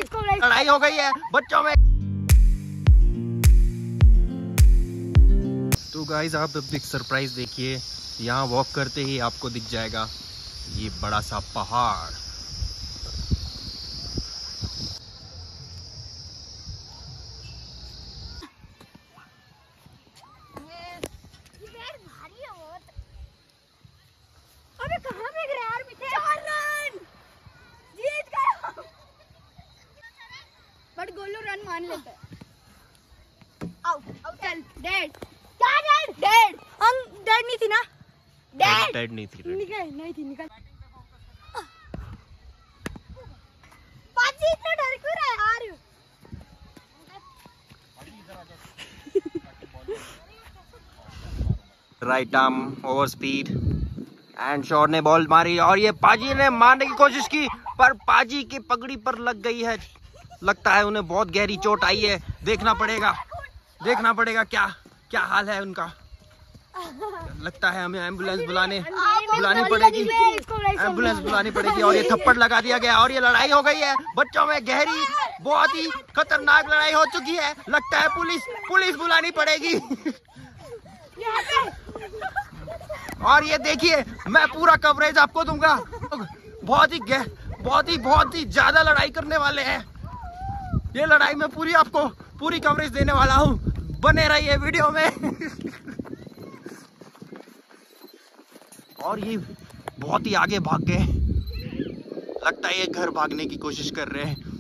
लड़ाई हो गई है बच्चों में। तो गाइस आप अब एक सरप्राइज देखिए, यहाँ वॉक करते ही आपको दिख जाएगा ये बड़ा सा पहाड़। अबे कहाँ पे गिरा यार पीछे? 4 रन जीत गए। बट गोलू रन मान लेते हैं। आउट आउट चल डेड। क्या डेड? डेड हम डेड नहीं थी ना? डेड नहीं थी। निकल नहीं थी निकल। पाजी इतना डर क्यों रहा है यार? Right arm over speed and shot ने बॉल मारी और ये पाजी ने मारने की कोशिश की पर पाजी की पगड़ी पर लग गई है। लगता है उन्हें बहुत गहरी चोट आई है। देखना पड़ेगा क्या क्या हाल है उनका। लगता है हमें एम्बुलेंस बुलानी पड़ेगी। एम्बुलेंस बुलानी पड़ेगी और ये थप्पड़ लगा दिया गया और ये लड़ाई हो गई है बच्चों में। गहरी बहुत ही खतरनाक लड़ाई हो चुकी है। लगता है पुलिस बुलानी पड़ेगी। और ये देखिए मैं पूरा कवरेज आपको दूंगा। बहुत ही ज्यादा लड़ाई करने वाले हैं। ये लड़ाई में आपको पूरी कवरेज देने वाला हूँ। बने रहिए वीडियो में। और ये बहुत ही आगे भाग गए। लगता है ये घर भागने की कोशिश कर रहे हैं।